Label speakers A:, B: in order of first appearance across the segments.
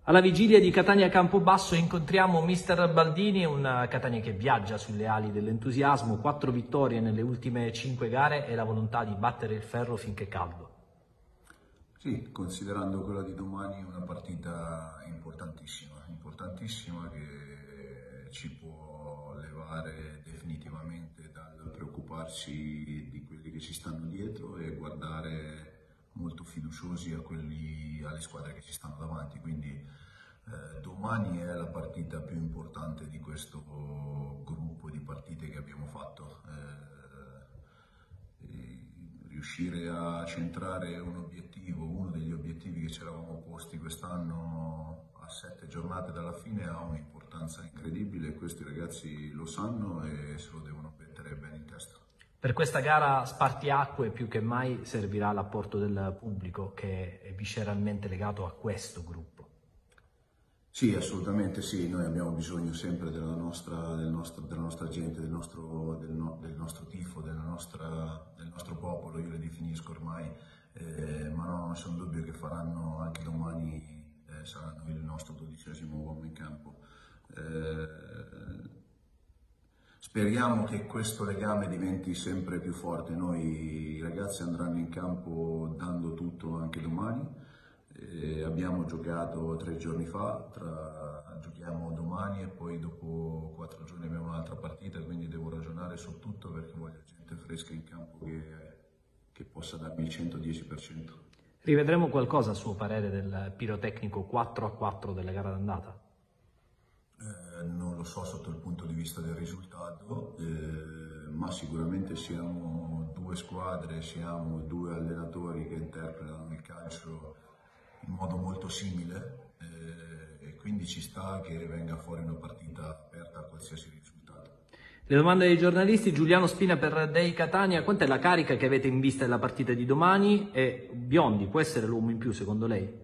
A: Alla vigilia di Catania Campobasso incontriamo Mister Baldini, un Catania che viaggia sulle ali dell'entusiasmo, 4 vittorie nelle ultime 5 gare e la volontà di battere il ferro finché è caldo.
B: Sì, considerando quella di domani una partita importantissima che ci può levare definitivamente dal preoccuparci di quelli che ci stanno dietro e guardare molto fiduciosi alle squadre che ci stanno davanti. Quindi domani è la partita più importante di questo gruppo di partite che abbiamo fatto. Riuscire a centrare uno degli obiettivi che ci eravamo posti quest'anno a 7 giornate dalla fine ha un'importanza incredibile e questi ragazzi lo sanno e se lo devono mettere bene in testa.
A: Per questa gara spartiacque più che mai servirà l'apporto del pubblico che è visceralmente legato a questo gruppo.
B: Sì, assolutamente sì, noi abbiamo bisogno sempre della nostra gente, del nostro tifo, del nostro popolo, io le definisco ormai, ma no, non c'è un dubbio che faranno anche domani, saranno il nostro 12° uomo in campo. Speriamo che questo legame diventi sempre più forte, noi i ragazzi andranno in campo dando tutto anche domani. Abbiamo giocato 3 giorni fa, giochiamo domani e poi dopo 4 giorni abbiamo un'altra partita, quindi devo ragionare su tutto perché voglio gente fresca in campo che possa darmi il 110%.
A: Rivedremo qualcosa a suo parere del pirotecnico 4-4 della gara d'andata?
B: Non lo so sotto il punto di vista del risultato, ma sicuramente siamo 2 squadre, siamo 2 allenatori che interpretano il calcio in modo molto simile e quindi ci sta che venga fuori una partita aperta a qualsiasi risultato.
A: Le domande dei giornalisti. Giuliano Spina per Dei Catania: quant'è la carica che avete in vista della partita di domani e Biondi può essere l'uomo in più secondo lei?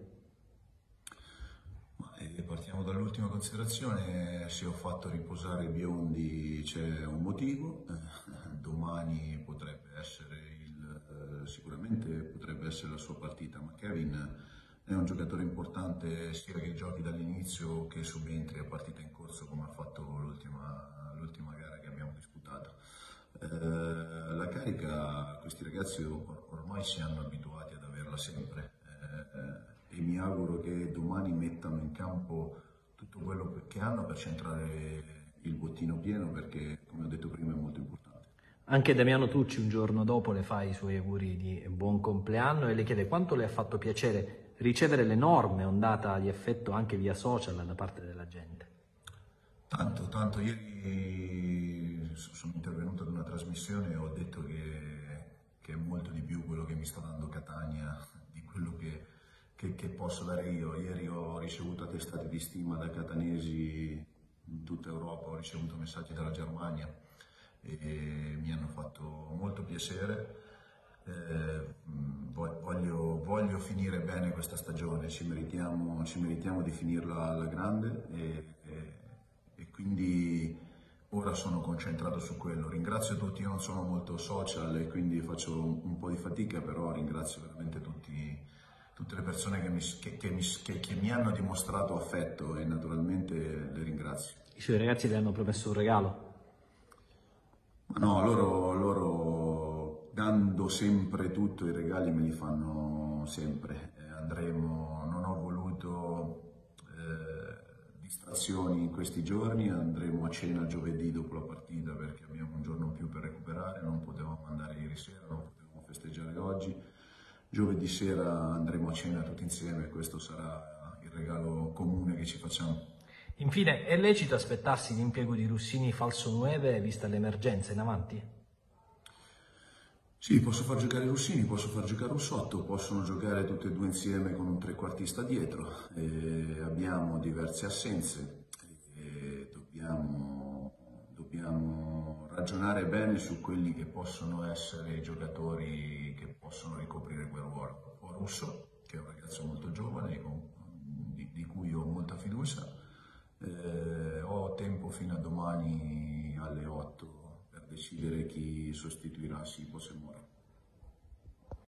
B: Partiamo dall'ultima considerazione, se ho fatto riposare Biondi c'è un motivo, domani sicuramente potrebbe essere la sua partita, ma Kevin è un giocatore importante sia che giochi dall'inizio che subentri a partita in corso come ha fatto l'ultima gara che abbiamo disputato. La carica, questi ragazzi ormai si hanno abituati ad averla sempre e mi auguro che domani mettano in campo tutto quello che hanno per centrare il bottino pieno perché, come ho detto prima, è molto importante.
A: Anche Damiano Tucci un giorno dopo le fa i suoi auguri di buon compleanno e le chiede quanto le ha fatto piacere ricevere l'enorme ondata di affetto anche via social da parte della gente.
B: Tanto. Ieri sono intervenuto ad una trasmissione e ho detto che è molto di più quello che mi sta dando Catania di quello che posso dare io. Ieri ho ricevuto attestati di stima da catanesi in tutta Europa, ho ricevuto messaggi dalla Germania e mi hanno fatto molto piacere. Voglio finire bene questa stagione, ci meritiamo di finirla alla grande e quindi ora sono concentrato su quello. Ringrazio tutti, io non sono molto social e quindi faccio un po' di fatica, però ringrazio veramente tutte le persone che mi hanno dimostrato affetto e naturalmente le ringrazio.
A: I suoi ragazzi le hanno promesso un regalo?
B: No, loro dando sempre tutto, i regali me li fanno sempre. Non ho voluto distrazioni in questi giorni, andremo a cena giovedì dopo la partita perché abbiamo un giorno in più per recuperare, non potevamo andare ieri sera, non potevamo festeggiare oggi. Giovedì sera andremo a cena tutti insieme e questo sarà il regalo comune che ci facciamo.
A: Infine, è lecito aspettarsi l'impiego di Russini falso 9 vista l'emergenza in avanti?
B: Sì, posso far giocare Russini, posso far giocare Russotto, possono giocare tutti e 2 insieme con un trequartista dietro. Abbiamo diverse assenze e dobbiamo ragionare bene su quelli che possono essere i giocatori che possono ricoprire quel ruolo. Ho Russo, che è un ragazzo molto giovane, di cui ho molta fiducia. Ho tempo fino a domani alle 8 per decidere chi sostituirà Sipos e Mora.